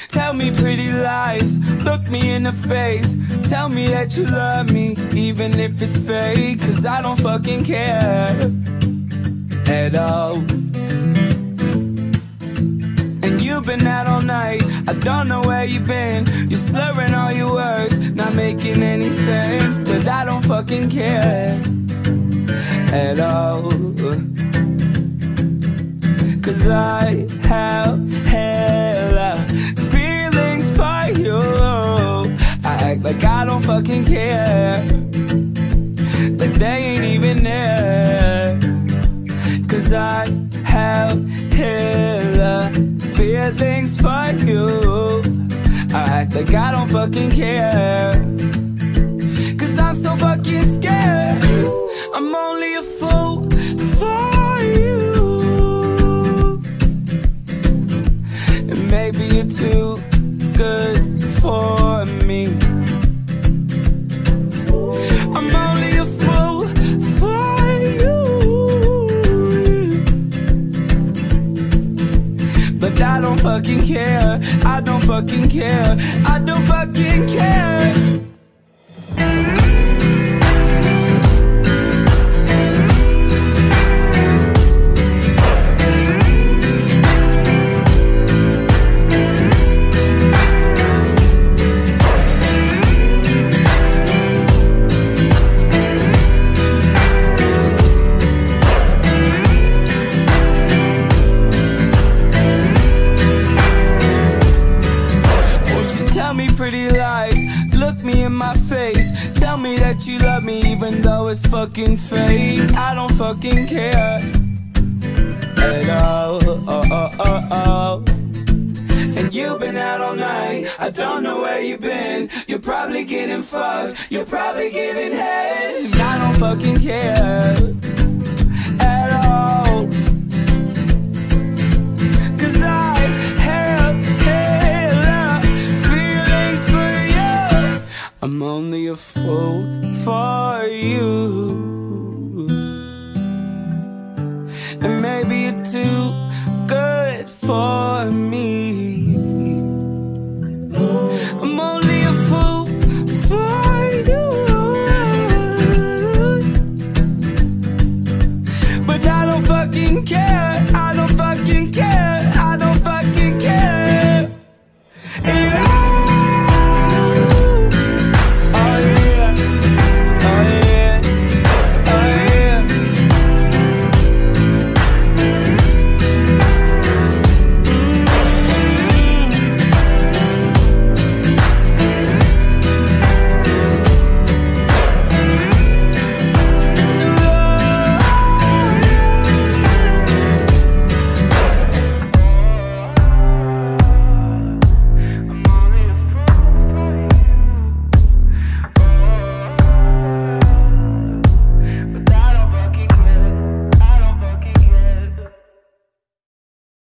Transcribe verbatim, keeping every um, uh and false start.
Tell me pretty lies, look me in the face. Tell me that you love me, even if it's fake. Cause I don't fucking care at all. And you've been out all night, I don't know where you've been. You're slurring all your words, not making any sense. But I don't fucking care at all. Cause I have hella feelings for you. I act like I don't fucking care, but they ain't even there. Cause I have hella feelings for you. I act like I don't fucking care, cause I'm so fucking scared. I'm only a fool for you, and maybe you're too good for me. I'm only a fool for you, but I don't fucking care. I don't fucking care. I don't fucking care. Pretty lies, look me in my face. Tell me that you love me even though it's fucking fake. I don't fucking care at all. Oh, oh, oh, oh. And you've been out all night, I don't know where you've been. You're probably getting fucked, you're probably giving head, and I don't fucking care